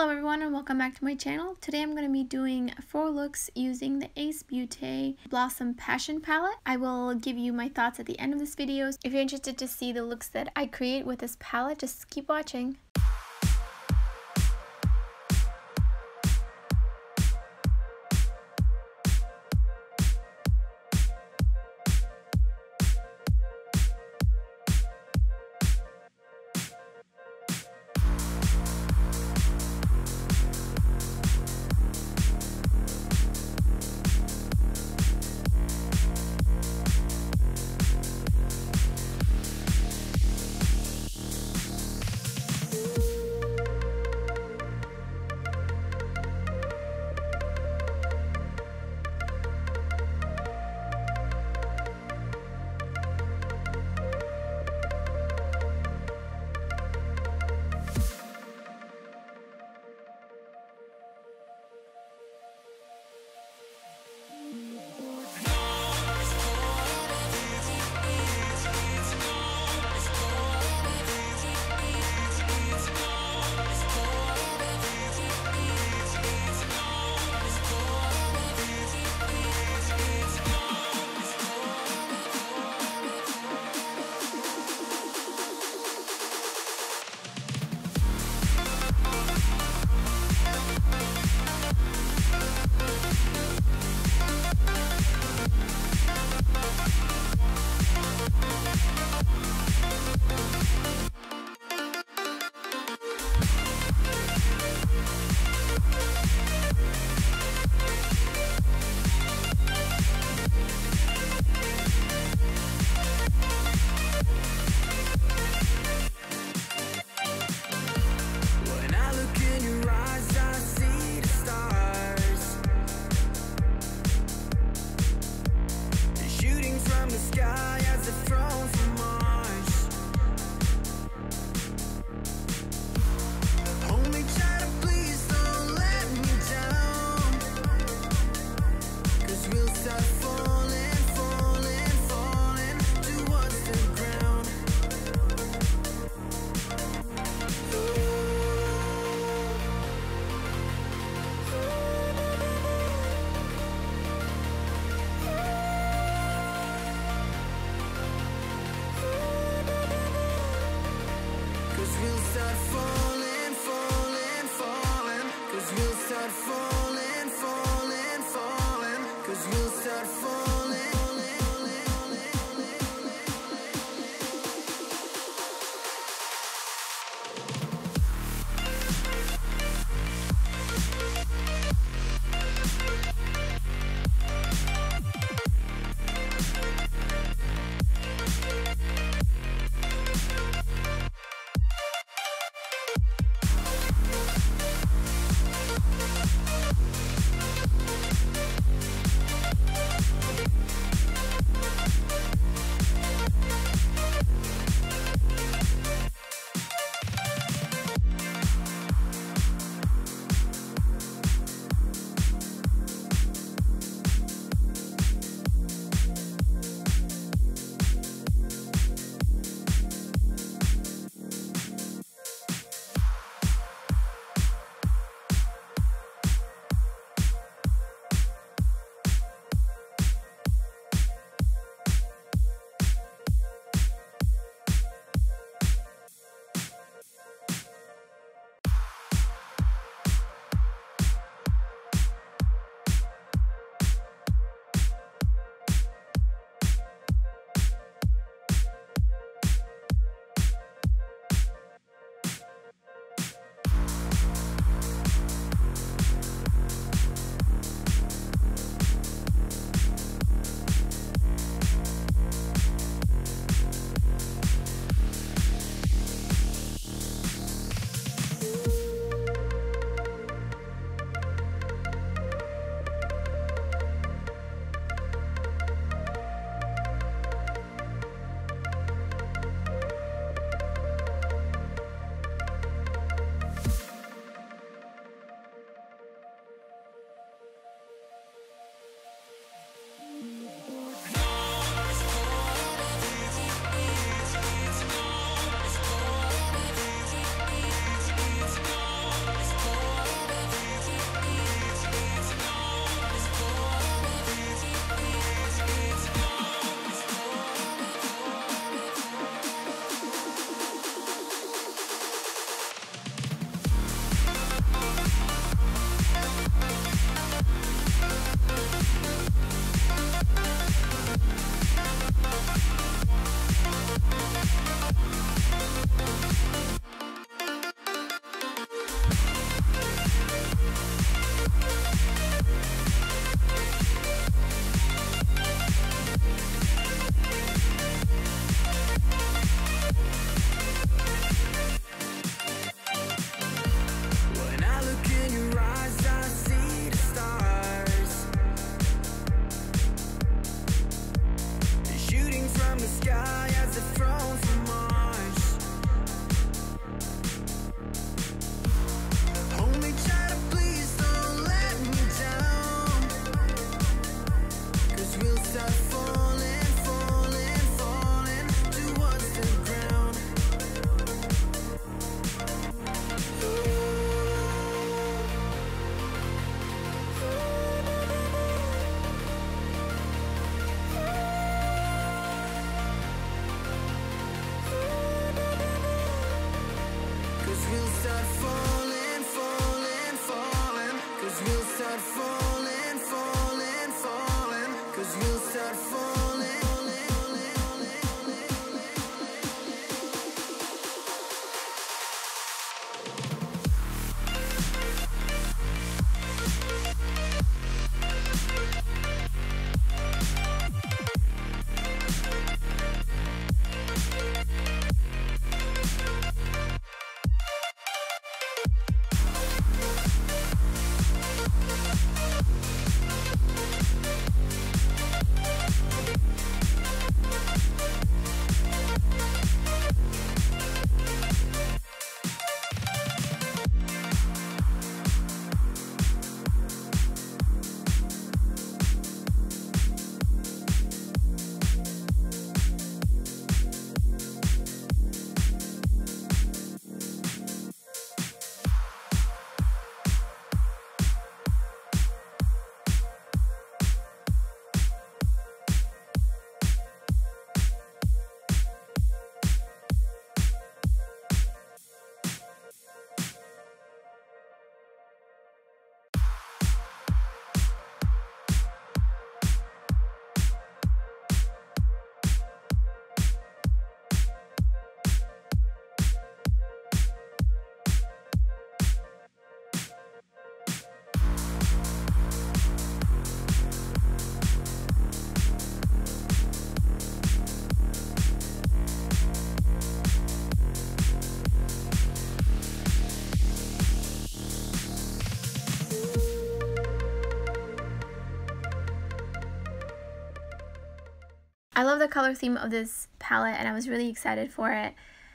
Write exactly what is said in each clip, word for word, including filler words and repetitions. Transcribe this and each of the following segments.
Hello everyone and welcome back to my channel. Today I'm going to be doing four looks using the Ace Beaute Blossom Passion palette. I will give you my thoughts at the end of this video. If you're interested to see the looks that I create with this palette, just keep watching. the sky as if thrown from Mars. Hold me tight, please don't let me down, 'cause we'll start falling, falling, falling towards the ground. We'll start falling, falling, falling, 'cause we'll start falling, falling, falling, 'cause we'll start falling. I love the color theme of this palette and I was really excited for it.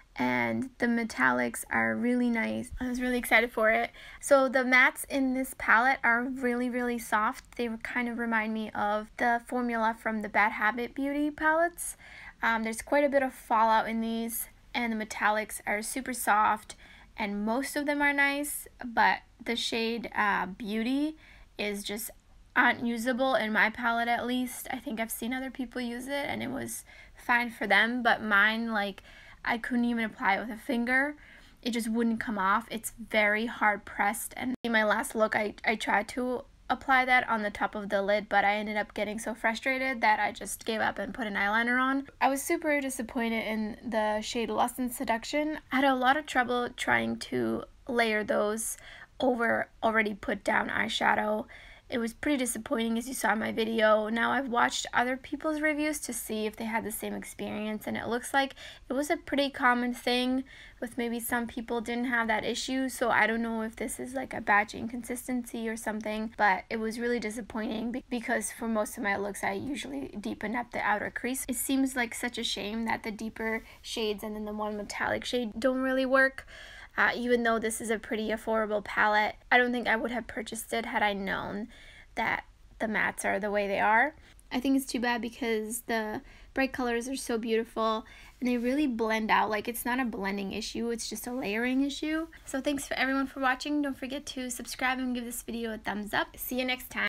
And the metallics are really nice. I was really excited for it. So the mattes in this palette are really, really soft. They kind of remind me of the formula from the Bad Habit Beauty palettes. Um, there's quite a bit of fallout in these, and the metallics are super soft, and most of them are nice, but the shade uh, Beauty is just unusable in my palette, at least. I think I've seen other people use it and it was fine for them, but mine, like, I couldn't even apply it with a finger. It just wouldn't come off. It's very hard pressed, and in my last look I, I tried to apply that on the top of the lid, but I ended up getting so frustrated that I just gave up and put an eyeliner on. I was super disappointed in the shade Lust and Seduction. I had a lot of trouble trying to layer those over already put down eyeshadow. It was pretty disappointing, as you saw in my video. Now I've watched other people's reviews to see if they had the same experience, and it looks like it was a pretty common thing, with maybe some people didn't have that issue. So I don't know if this is like a batch inconsistency or something, but it was really disappointing because for most of my looks I usually deepen up the outer crease. It seems like such a shame that the deeper shades and then the one metallic shade don't really work. Uh, even though this is a pretty affordable palette, I don't think I would have purchased it had I known that the mattes are the way they are. I think it's too bad because the bright colors are so beautiful and they really blend out. Like, it's not a blending issue, it's just a layering issue. So thanks for everyone for watching. Don't forget to subscribe and give this video a thumbs up. See you next time.